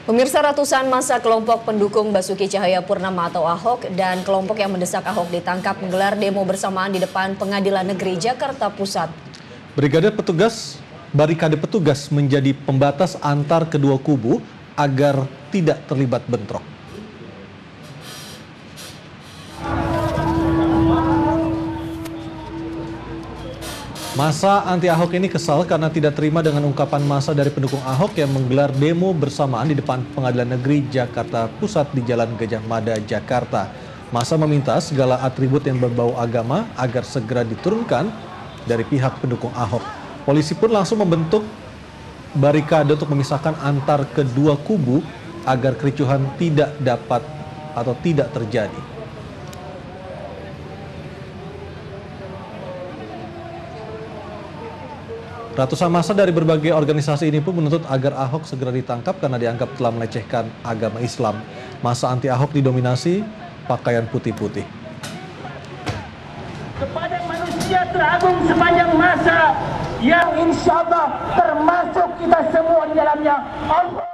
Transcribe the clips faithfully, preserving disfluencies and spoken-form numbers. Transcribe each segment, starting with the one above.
Pemirsa, ratusan massa kelompok pendukung Basuki Cahayapurnama atau Ahok dan kelompok yang mendesak Ahok ditangkap menggelar demo bersamaan di depan Pengadilan Negeri Jakarta Pusat. Brigade petugas, barikade petugas menjadi pembatas antar kedua kubu agar tidak terlibat bentrok. Massa anti Ahok ini kesal karena tidak terima dengan ungkapan massa dari pendukung Ahok yang menggelar demo bersamaan di depan Pengadilan Negeri Jakarta Pusat di Jalan Gajah Mada, Jakarta. Massa meminta segala atribut yang berbau agama agar segera diturunkan dari pihak pendukung Ahok. Polisi pun langsung membentuk barikade untuk memisahkan antar kedua kubu agar kericuhan tidak dapat atau tidak terjadi. Ratusan massa dari berbagai organisasi ini pun menuntut agar Ahok segera ditangkap karena dianggap telah melecehkan agama Islam. Massa anti Ahok didominasi pakaian putih-putih. Kepada manusia teragung sepanjang masa yang insya Allah termasuk kita semua di dalamnya. Allah.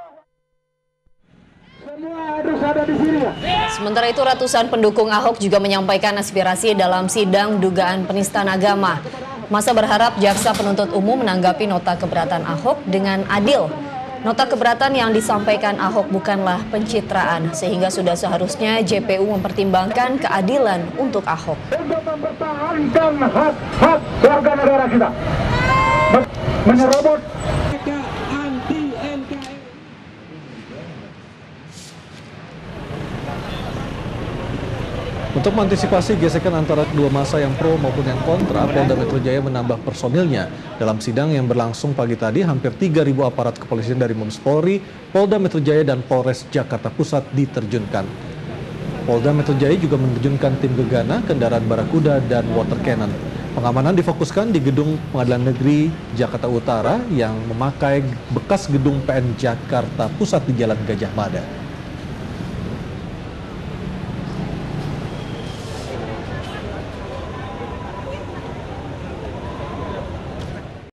Semua harus ada di sini. Sementara itu, ratusan pendukung Ahok juga menyampaikan aspirasi dalam sidang dugaan penistaan agama. Massa berharap jaksa penuntut umum menanggapi nota keberatan Ahok dengan adil. Nota keberatan yang disampaikan Ahok bukanlah pencitraan, sehingga sudah seharusnya J P U mempertimbangkan keadilan untuk Ahok. Untuk mempertahankan hak-hak warga negara kita, menyerobot anti N K R I. Untuk mengantisipasi gesekan antara kedua massa yang pro maupun yang kontra, Polda Metro Jaya menambah personilnya. Dalam sidang yang berlangsung pagi tadi, hampir tiga ribu aparat kepolisian dari Mabes Polri, Polda Metro Jaya, dan Polres Jakarta Pusat diterjunkan. Polda Metro Jaya juga menerjunkan tim gegana, kendaraan barakuda, dan water cannon. Pengamanan difokuskan di gedung Pengadilan Negeri Jakarta Utara yang memakai bekas gedung P N Jakarta Pusat di Jalan Gajah Mada.